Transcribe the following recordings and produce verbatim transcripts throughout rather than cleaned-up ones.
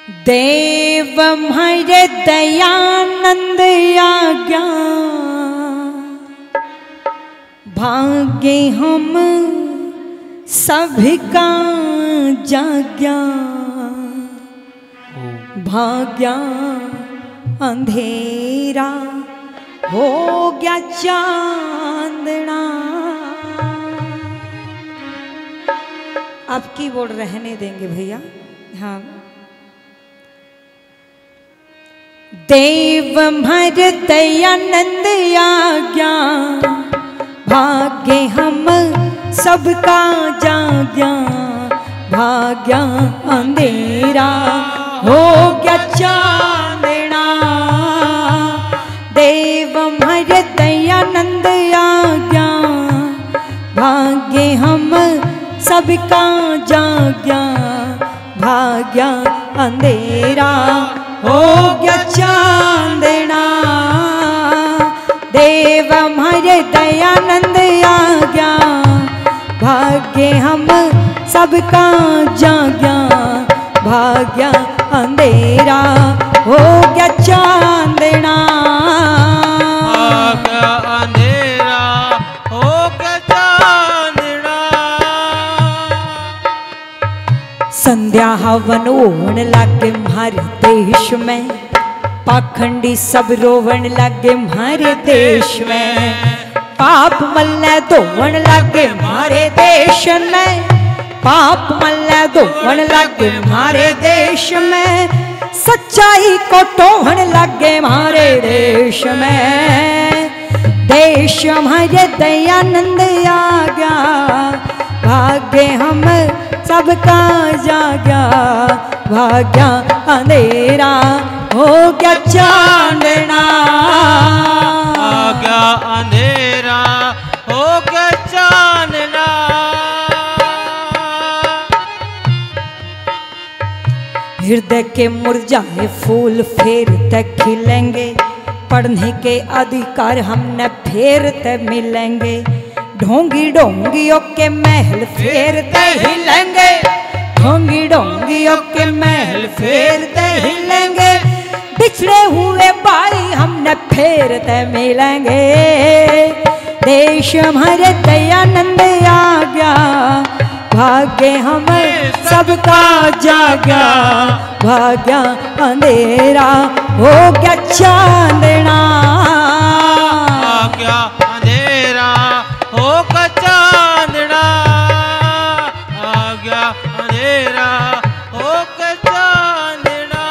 देव हमारे दयानंद आज्ञा भाग्य हम सभी का जाग्या भाग्या अंधेरा हो गया चांदना। आप कीबोर्ड रहने देंगे भैया। हाँ, देव हर दयानंद आज्ञा भाग्य हम सबका जाग्या भाग्या अंधेरा हो गया चांदना। देव हर दयानंद आज्ञा भाग्य हम सबका जाग्या भाग्या अंधेरा हो गया चांदना। देव हमारे दयानंद आज्ञा भाग्य हम सबका जाग्या भाग्या अंधेरा हो गया चांदना। भाग्या अंधेरा हो गया चांदना। संध्या हवन होने लगे हमारे देश में पाखंडी सब रोवन लगे हमारे देश में पाप मल्ले धोवन लगे हमारे देश में पाप मल्ले धोवन लगे हमारे देश में सच्चाई को टोहन लगे हमारे देश में। देश हमारे दयानंद आज्ञा भाग्य हम सबका जाग्या भाग्या अंधेरा हो गया चांदना। भाग्या अंधेरा हो गया चांदना। हृदय के मुरझाए फूल फेर तक खिलेंगे पढ़ने के अधिकार हमने फेर तक मिलेंगे ढोंगी ढोंगियों के महल फेर तक हिलेंगे ढोंगी ढोंगियों के महल फेर तक हिलेंगे बिछड़े हुए भाई हमने फेर तक मिलेंगे। देश हमारे दयानंद आज्ञा भाग्य हम सबका जाग्या भाग्या अंधेरा हो गया चांदना। भाग्या अंधेरा हो गया चांदना। भाग्या अंधेरा हो गया चांदना।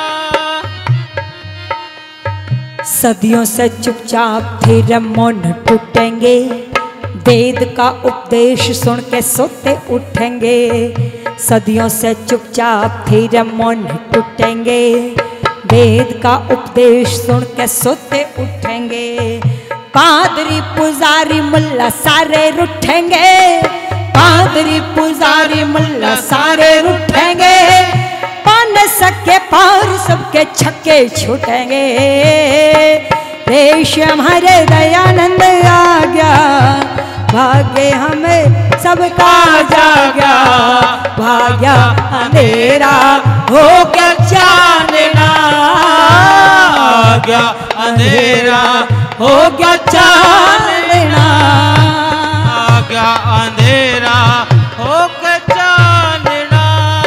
सदियों से चुपचाप थे मौन टूटेंगे वेद का उपदेश सुन के सोते उठेंगे सदियों से चुपचाप थे मौन टूटेंगे वेद का उपदेश सुन के सोते उठेंगे पादरी पुजारी मुल्ला सारे रुठेंगे पादरी पुजारी मुल्ला सारे रुठेंगे पान सके पार सबके छक्के छूटेंगे। देश हमारे दयानंद आज्ञा भाग्य हमें सबका जाग्या भाग्या अंधेरा हो गया चांदना। भाग्या अंधेरा हो गया चांदना। भाग्या अंधेरा हो गया चांदना।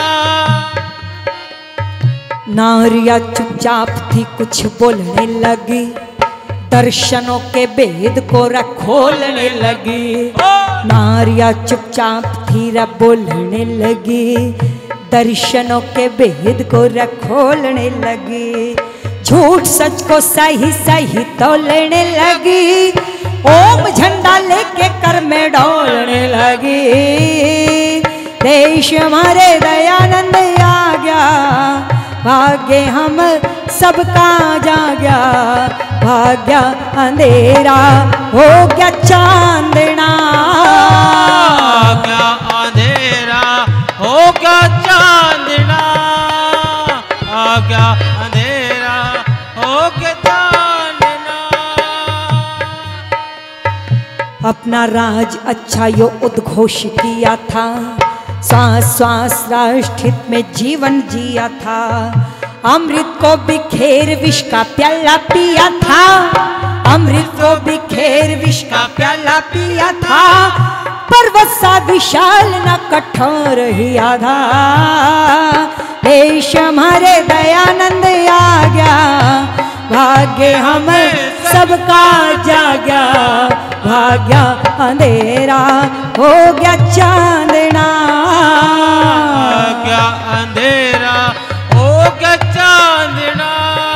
नारिया चुपचाप थी कुछ बोलने लगी दर्शनों के भेद को खोलने लगी नारिया चुपचाप थी बोलने लगी दर्शनों के भेद को खोलने लगी झूठ सच को सही सही तोलने लगी ओम झंडा लेके कर में डोलने लगी। देश हमारे दयानंद आज्ञा भाग्य हम सबका जाग्या भाग्या अंधेरा हो गया चांदना। भाग्या अंधेरा हो गया चांदना। भाग्या अंधेरा हो गया चांदना। अपना राज अच्छा यो उद्घोष किया था, श्वास श्वास राष्ट्रहित में जीवन जिया था। अमृत को बिखेर विष का प्याला पिया था, अमृत को बिखेर विष का प्याला पिया था, पर्वत सा विशाल न कठोर ही आधा, देश हमारे दयानंद आ गया, भाग्य हम सबका जाग्या, भाग्या अंधेरा हो गया चांदना, भाग्या अंधेरा हो गया चांदना।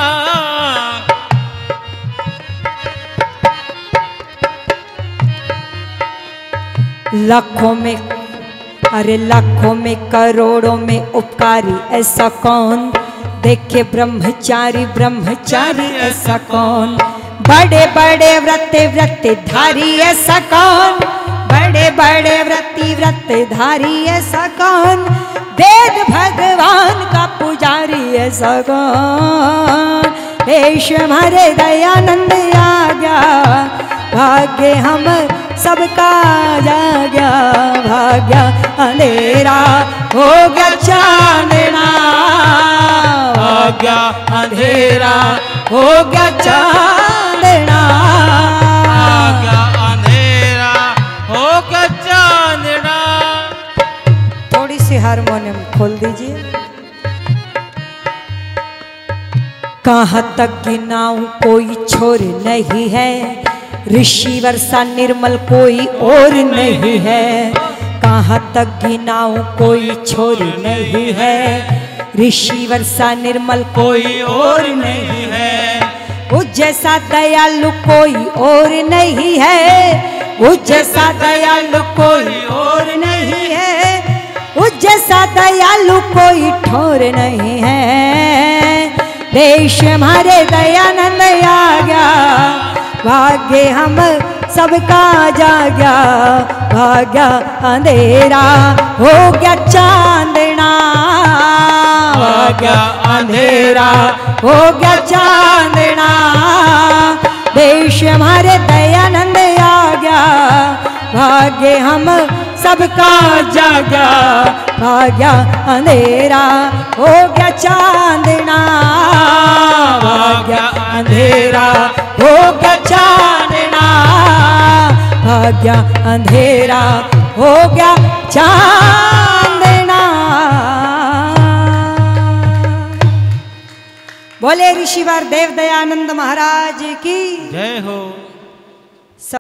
लाखों में अरे लाखों में करोड़ों में उपकारी ऐसा कौन, देखे ब्रह्मचारी ब्रह्मचारी ऐसा कौन, बड़े बड़े व्रते व्रते धारी ऐसा कौन, बड़े बड़े व्रति व्रते धारी ऐसा कौन, वेद भगवान का पुजारी ऐसा कौन, देश हमारे दयानंद आ गया, भाग्य हम सबका जाग्या, भाग्या अंधेरा हो गया चांदना, भाग्या अंधेरा हो गया चांदना, भाग्या अंधेरा हो गया चांदना। थोड़ी सी हारमोनियम खोल दीजिए। कहाँ तक गिनाऊं कोई छोर नहीं है, ऋषि वर्षा निर्मल कोई और नहीं है, कहाँ तक गिनाऊं कोई छोर नहीं है, ऋषि वर्षा निर्मल कोई और नहीं है, उस जैसा दयालु कोई और नहीं है, उस जैसा दयालु कोई और नहीं है, उस जैसा दयालु कोई ठोर नहीं है, देश हमारे दयानंद आ गया, भाग्य हम सबका जाग्या, भाग्या अंधेरा हो गया चांदना, भाग्या अंधेरा हो गया चांदना, देश हमारे दयानंद आ गया, भाग्य हम सबका जाग्या, भाग्या अंधेरा हो गया चांदना, भाग्या अंधेरा हो गया चांदना, भाग्या अंधेरा हो गया चांदना। बोले ऋषिवर देव दयानंद महाराज की जय हो।